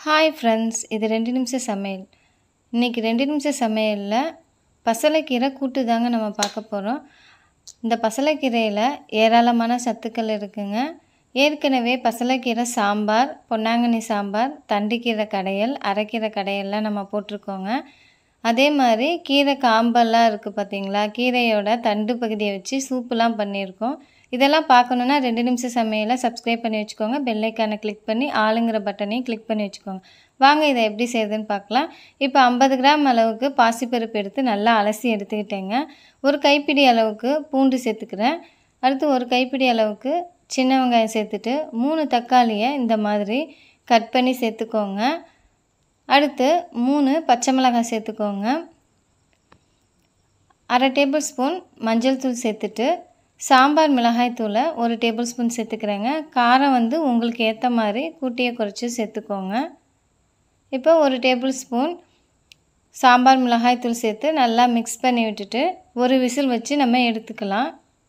Hi friends, இது 2 நிமிஷ சமையல். இன்றைக்கி 2 நிமிஷ சமையலில் பசலைக்கீரை கூட்டு தாங்க நம்ம பார்க்க போகிறோம். இந்த பசலைக்கீரையில் ஏராளமான சத்துக்கள் இருக்குங்க. ஏற்கனவே பசலைக்கீரை சாம்பார், பொன்னாங்கண்ணி சாம்பார், தண்டுக்கீரை கடையல், அரைக்கீரை கடையெல்லாம் நம்ம போட்டிருக்கோங்க. அதே மாதிரி கீரை காம்பெல்லாம் இருக்குது பார்த்தீங்களா, கீரையோட தண்டு பகுதியை வச்சு சூப்புலாம் பண்ணியிருக்கோம். இதெல்லாம் பார்க்கணுன்னா 2 நிமிஷ சமையலை சப்ஸ்கிரைப் பண்ணி வச்சுக்கோங்க. பெல் ஐக்கானை கிளிக் பண்ணி ஆளுங்கிற பட்டனையும் கிளிக் பண்ணி வச்சுக்கோங்க. வாங்க இதை எப்படி செய்யுதுன்னு பார்க்கலாம். இப்போ 50 கிராம் அளவுக்கு பாசிப்பருப்பு எடுத்து நல்லா அலசி எடுத்துக்கிட்டேங்க. ஒரு கைப்பிடி அளவுக்கு பூண்டு சேர்த்துக்கிறேன். அடுத்து ஒரு கைப்பிடி அளவுக்கு சின்ன வெங்காயம் சேர்த்துட்டு 3 தக்காளியை இந்த மாதிரி கட் பண்ணி சேர்த்துக்கோங்க. அடுத்து 3 பச்சை மிளகாய் சேர்த்துக்கோங்க. 1/2 டேபிள் ஸ்பூன் மஞ்சள் தூள் சேர்த்துட்டு சாம்பார் மிளகாய் தூளை 1 டேபிள் ஸ்பூன் சேர்த்துக்கிறேங்க. காரம் உங்களுக்கு ஏற்ற மாதிரி கூட்டியை குறைச்சி சேர்த்துக்கோங்க. இப்போ 1 டேபிள் ஸ்பூன் சாம்பார் மிளகாய் தூள் சேர்த்து நல்லா மிக்ஸ் பண்ணி விட்டுட்டு ஒரு விசில் வச்சு நம்ம எடுத்துக்கலாம்.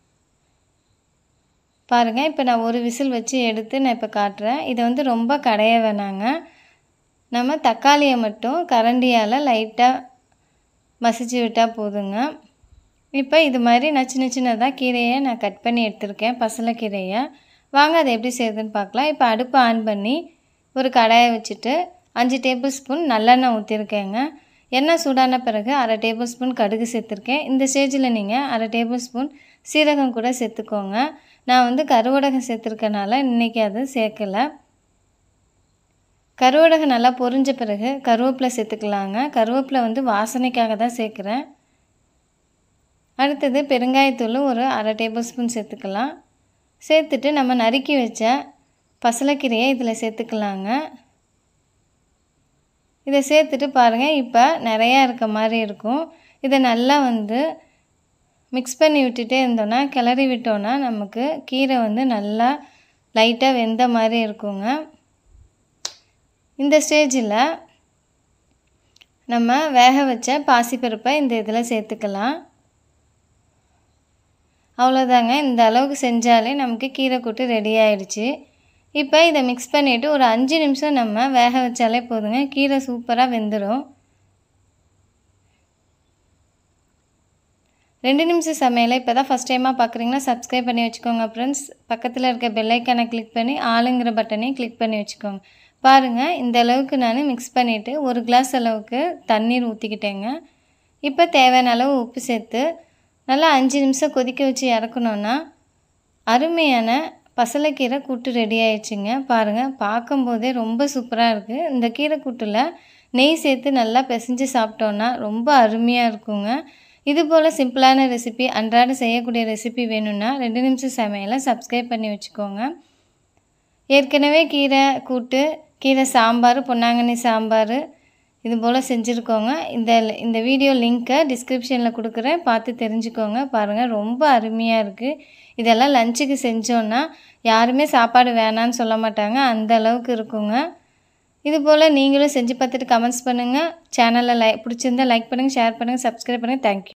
பாருங்கள், இப்போ நான் ஒரு விசில் வச்சு எடுத்து நான் இப்போ காட்டுறேன். இதை ரொம்ப கடைய வேணாங்க. நம்ம தக்காளியை மட்டும் கரண்டியால் லைட்டாக மசிச்சு விட்டால் போதுங்க. இப்போ இது மாதிரி சின்னதாக கீரையை நான் கட் பண்ணி எடுத்துருக்கேன், பசலைக்கீரையை. வாங்க அதை எப்படி செய்யுதுன்னு பார்க்கலாம். இப்போ அடுப்பை ஆன் பண்ணி ஒரு கடாயை வச்சுட்டு 5 டேபிள் ஸ்பூன் நல்லெண்ணெய் ஊற்றிருக்கேங்க. எண்ணெய் சூடான பிறகு 1/2 டேபிள் ஸ்பூன் கடுகு சேர்த்துருக்கேன். இந்த ஸ்டேஜில் நீங்கள் 1/2 டேபிள் ஸ்பூன் சீரகம் கூட சேர்த்துக்கோங்க. நான் கருவடகம் சேர்த்துருக்கனால இன்றைக்கி அது சேர்க்கலை. கருவடகம் நல்லா பொரிஞ்ச பிறகு கருவேப்பிலை சேர்த்துக்கலாங்க. கருவேப்பிலை வாசனைக்காக தான் சேர்க்குறேன். அடுத்தது பெருங்காயத்தூள் ஒரு 1/2 டேபிள் ஸ்பூன் சேர்த்துக்கலாம். சேர்த்துட்டு நம்ம நறுக்கி வச்ச பசலைக்கீரையை இதில் சேர்த்துக்கலாங்க. இதை சேர்த்துட்டு பாருங்கள், இப்போ நிறையா இருக்க மாதிரி இருக்கும். இதை நல்லா மிக்ஸ் பண்ணி விட்டுட்டே இருந்தோன்னா, கிளறி விட்டோன்னா நமக்கு கீரை நல்லா லைட்டாக வெந்த மாதிரி இருக்குங்க. இந்த ஸ்டேஜில் நம்ம வேக வச்ச பாசிப்பருப்பை இந்த இதில் சேர்த்துக்கலாம். அவ்வளோதாங்க, இந்த அளவுக்கு செஞ்சாலே நமக்கு கீரை கூட்டு ரெடி ஆகிடுச்சு. இப்போ இதை மிக்ஸ் பண்ணிவிட்டு ஒரு 5 நிமிஷம் நம்ம வேக வச்சாலே போதுங்க. கீரை சூப்பராக வெந்துடும். 2 நிமிஷம் சமையலை இப்போ தான் ஃபஸ்ட் டைமாக பார்க்குறீங்கன்னா சப்ஸ்கிரைப் பண்ணி வச்சுக்கோங்க ஃப்ரெண்ட்ஸ். பக்கத்தில் இருக்க பெல் ஐக்கானை கிளிக் பண்ணி ஆளுங்கிற பட்டனையும் கிளிக் பண்ணி வச்சுக்கோங்க. பாருங்கள், இந்த அளவுக்கு நான் மிக்ஸ் பண்ணிவிட்டு 1 கிளாஸ் அளவுக்கு தண்ணீர் ஊற்றிக்கிட்டேங்க. இப்போ தேவையான அளவு உப்பு சேர்த்து நல்லா 5 நிமிஷம் கொதிக்க வச்சு இறக்கணுன்னா அருமையான பசலைக்கீரை கூட்டு ரெடி ஆயிடுச்சுங்க. பாருங்கள், பார்க்கும்போதே ரொம்ப சூப்பராக இருக்குது. இந்த கீரை கூட்டில் நெய் சேர்த்து நல்லா பிசைஞ்சு சாப்பிட்டோன்னா ரொம்ப அருமையாக இருக்குங்க. இதுபோல் சிம்பிளான ரெசிபி, அன்றாட செய்யக்கூடிய ரெசிபி வேணும்னா 2 நிமிஷம் சமையலை சப்ஸ்கிரைப் பண்ணி வச்சுக்கோங்க. ஏற்கனவே கீரை கூட்டு, கீரை சாம்பார், பொன்னாங்கண்ணி சாம்பார் இதுபோல் செஞ்சுருக்கோங்க. இந்த வீடியோ லிங்க்கை டிஸ்கிரிப்ஷனில் கொடுக்குறேன், பார்த்து தெரிஞ்சுக்கோங்க. பாருங்கள், ரொம்ப அருமையாக இருக்குது. இதெல்லாம் லஞ்சுக்கு செஞ்சோன்னா யாருமே சாப்பாடு வேணான்னு சொல்ல மாட்டாங்க, அந்த அளவுக்கு இருக்குங்க. இதுபோல் நீங்களும் செஞ்சு பார்த்துட்டு கமெண்ட்ஸ் பண்ணுங்கள். சேனலில் பிடிச்சிருந்தால் லைக் பண்ணுங்கள், ஷேர் பண்ணுங்கள், சப்ஸ்கிரைப் பண்ணுங்கள். தேங்க்யூ.